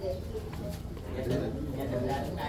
đình ra đến đây.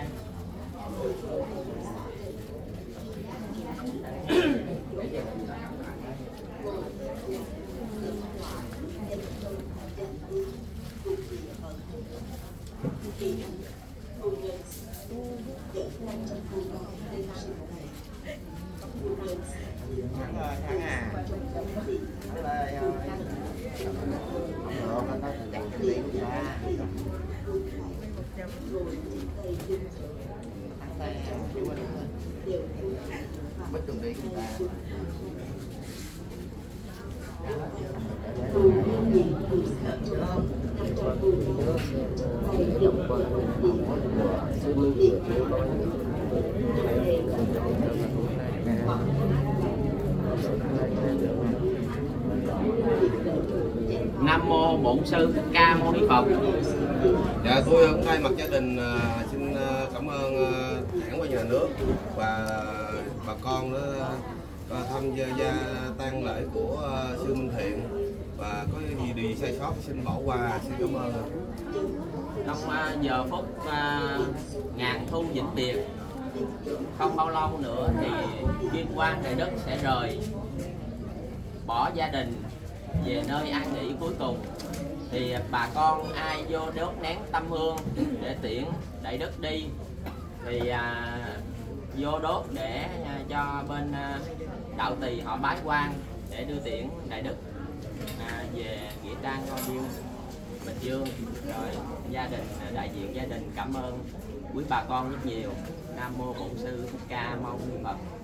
Nam mô Bổn Sư Thích Ca Mâu Ni Phật. Dạ, tôi hôm nay mặt gia đình xin cảm ơn Đảng và Nhà nước và bà con đã tham gia tang lễ của sư Minh Thiện, và có gì điều sai sót xin bỏ qua, xin cảm ơn. Trong giờ phút ngàn thu vĩnh biệt, không bao lâu nữa thì Kim Quan Đại Đức sẽ rời bỏ gia đình về nơi an nghỉ cuối cùng. Thì bà con ai vô đốt nén tâm hương để tiễn Đại Đức đi thì vô đốt để cho bên đạo tỳ họ bái quan để đưa tiễn Đại Đức về nghĩa trang Ngôi Miếu Bình Dương. Rồi gia đình, đại diện gia đình cảm ơn quý bà con rất nhiều. Nam mô Bổn Sư Thích Ca Mâu Ni Phật.